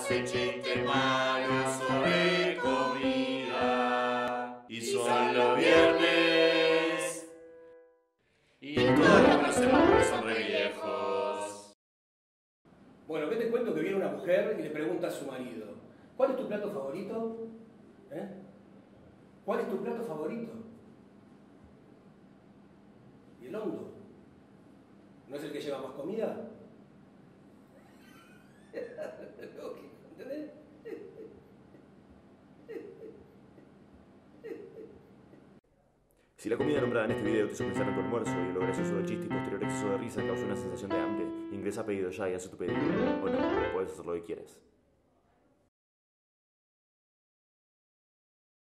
hace chiste mal uso de comida. Y son los viernes. Y todos los semáforos son re viejos. Bueno, ¿qué te cuento? Que viene una mujer y le pregunta a su marido: ¿cuál es tu plato favorito? ¿Cuál es tu plato favorito? ¿Y el hondo? ¿No es el que lleva más comida? ¿Entendés? Si la comida nombrada en este video te hizo pensar en tu almuerzo y lo gracioso del chiste y posterior exceso de risa causó una sensación de hambre, ingresa a pedido ya y haz tu pedido. O no, puedes hacer lo que quieras.